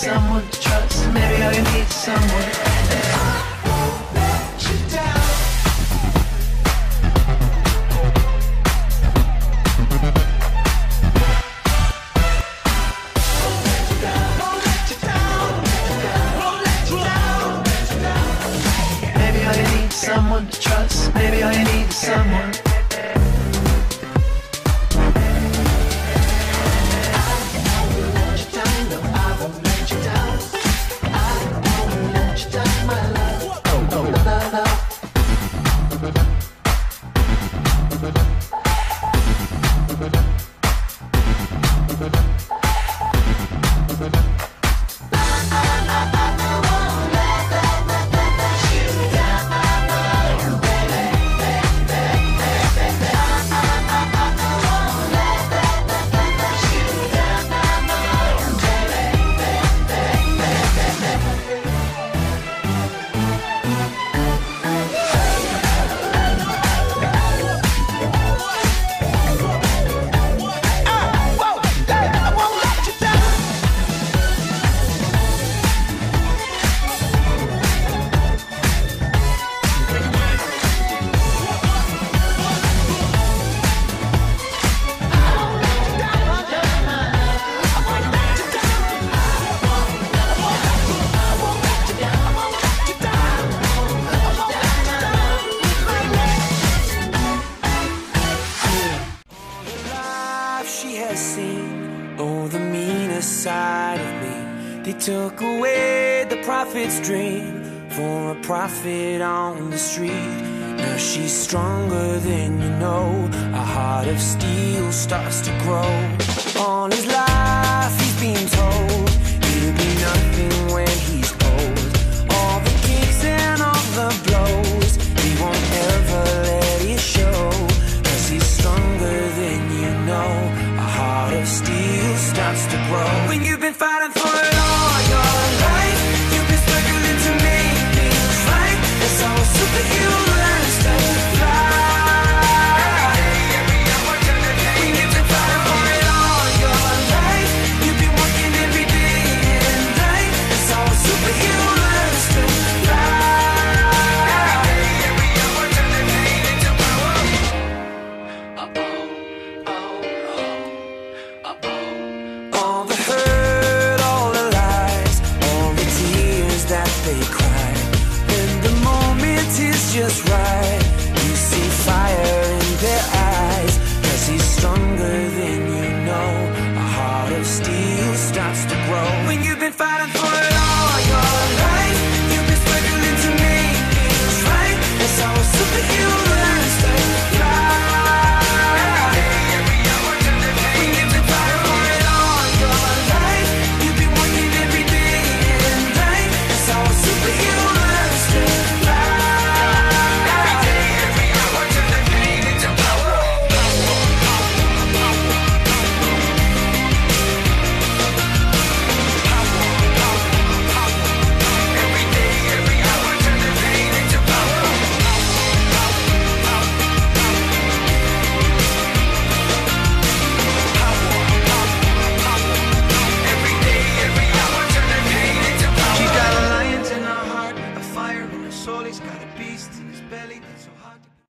someone to trust. Maybe all you need is someone. Someone to trust. Maybe all you need is someone. Seen, oh, the meaner side of me. They took away the prophet's dream for a prophet on the street. Now she's stronger than you know. A heart of steel starts to grow. All his life he's been told he'll be nothing when he's old. All the kicks and all the blows, he won't ever let it show. 'Cause he's stronger than you know. Heart of steel starts to grow. When you've been fighting for it all your life, you've been struggling to make things right. That's how a superhero learns to fly. When you've been fighting for it all your life, you've been working every day and night. That's how a superhero learns to fly. All the hurt, all the lies, all the tears that they cry. When the moment is just right, you see fire in their eyes. 'Cause he's stronger than you know. A heart of steel starts to grow. When you've been fighting for